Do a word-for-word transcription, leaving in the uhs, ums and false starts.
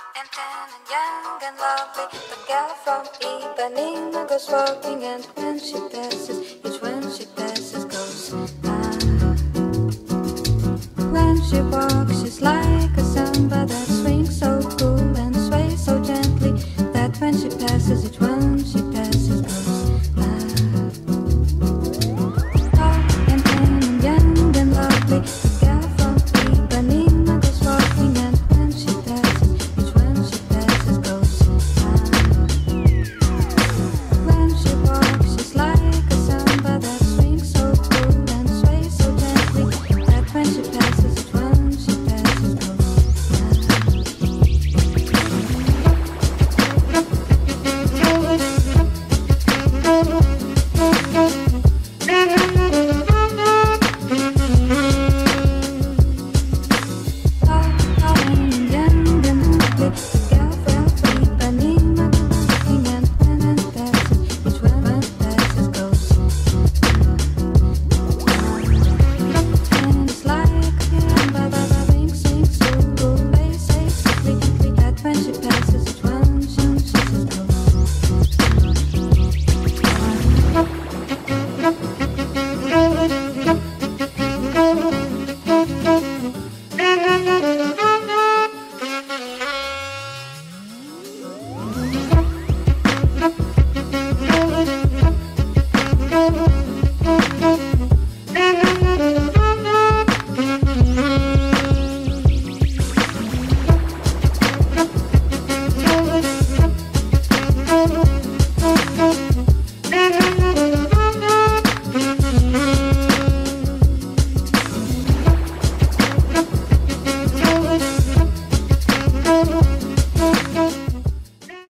And tan and young and lovely, the girl from Ipanema goes walking, and when she passes, each when she passes goes ah. When she walks, she's like a samba that swings so